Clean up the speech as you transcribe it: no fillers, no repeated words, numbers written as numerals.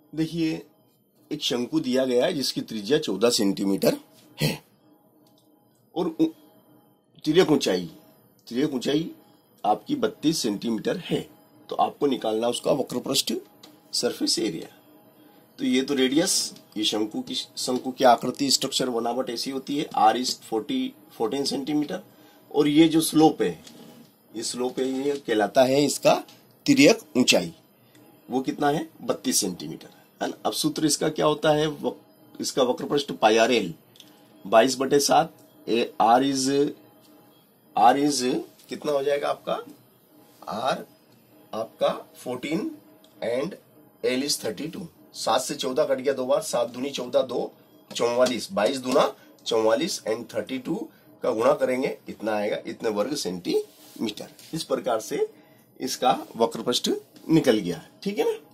देखिए एक शंकु दिया गया है जिसकी त्रिज्या 14 सेंटीमीटर है और तिर्यक ऊंचाई आपकी 32 सेंटीमीटर है। तो आपको निकालना उसका वक्रपृष्ठ सरफेस एरिया। तो ये तो रेडियस, ये शंकु की आकृति स्ट्रक्चर बनावट ऐसी होती है, r इज 14 सेंटीमीटर। और ये जो स्लोप है, ये कहलाता है इसका तिर्यक ऊंचाई। वो कितना है? 32 सेंटीमीटर है ना। अब सूत्र इसका क्या होता है? इसका वक्रपृष्ठ pi R L 22/7। R is कितना हो जाएगा आपका? आर आपका 14 एंड एल इज 32। 7 से 14 कट गया 2 बार, 7 दूनी 14, 2 44, 22 दूना 44 एंड 32 का गुणा करेंगे, इतना आएगा, इतने वर्ग सेंटीमीटर। इस प्रकार से इसका वक्रपृष्ठ निकल गया। ठीक है ना।